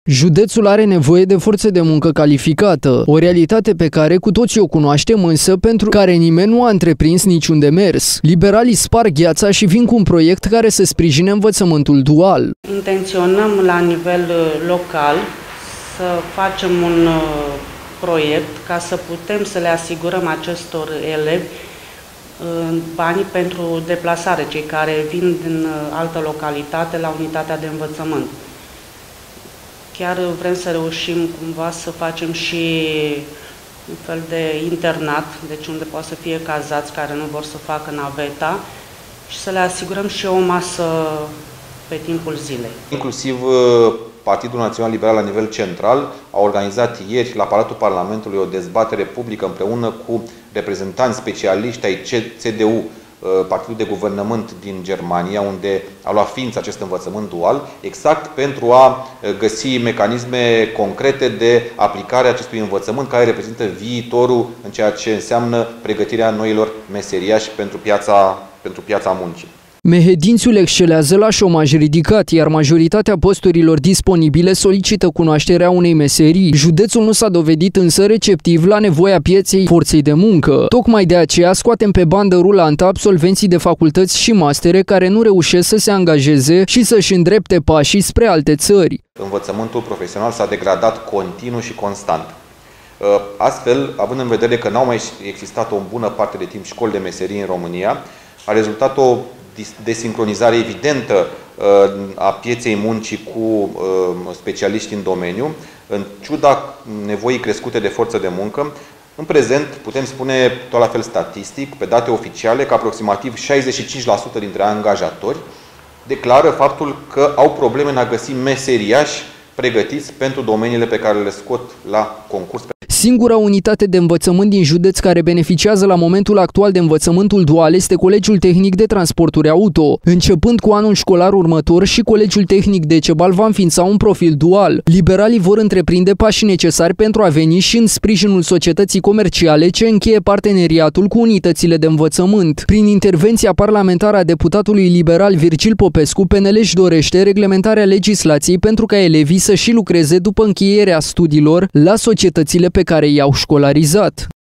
Județul are nevoie de forță de muncă calificată, o realitate pe care cu toții o cunoaștem, însă pentru care nimeni nu a întreprins niciun demers. Liberalii sparg gheața și vin cu un proiect care să sprijine învățământul dual. Intenționăm la nivel local să facem un proiect ca să putem să le asigurăm acestor elevi banii pentru deplasare, cei care vin din altă localitate la unitatea de învățământ. Chiar vrem să reușim cumva să facem și un fel de internat, deci unde poate să fie cazați care nu vor să facă naveta și să le asigurăm și o masă pe timpul zilei. Inclusiv Partidul Național Liberal la nivel central a organizat ieri la Palatul Parlamentului o dezbatere publică împreună cu reprezentanți specialiști ai CDU, Partidul de Guvernământ din Germania, unde a luat ființă acest învățământ dual, exact pentru a găsi mecanisme concrete de aplicare a acestui învățământ care reprezintă viitorul în ceea ce înseamnă pregătirea noilor meseriași pentru piața muncii. Mehedințiul excelează la șomaj ridicat, iar majoritatea posturilor disponibile solicită cunoașterea unei meserii. Județul nu s-a dovedit însă receptiv la nevoia pieței forței de muncă. Tocmai de aceea scoatem pe bandă rulantă absolvenții de facultăți și mastere care nu reușesc să se angajeze și să-și îndrepte pașii spre alte țări. Învățământul profesional s-a degradat continuu și constant. Astfel, având în vedere că n-au mai existat o bună parte de timp școli de meserii în România, a rezultat o desincronizare evidentă a pieței muncii cu specialiști în domeniu, în ciuda nevoii crescute de forță de muncă. În prezent, putem spune, tot la fel statistic, pe date oficiale, că aproximativ 65% dintre angajatori declară faptul că au probleme în a găsi meseriași pregătiți pentru domeniile pe care le scot la concurs. Singura unitate de învățământ din județ care beneficiază la momentul actual de învățământul dual este Colegiul Tehnic de Transporturi Auto. Începând cu anul școlar următor, și Colegiul Tehnic Decebal va înființa un profil dual. Liberalii vor întreprinde pașii necesari pentru a veni și în sprijinul societății comerciale ce încheie parteneriatul cu unitățile de învățământ. Prin intervenția parlamentară a deputatului liberal Virgil Popescu, PNL își dorește reglementarea legislației pentru ca elevii să și lucreze după încheierea studiilor la societățile pe care i-au școlarizat.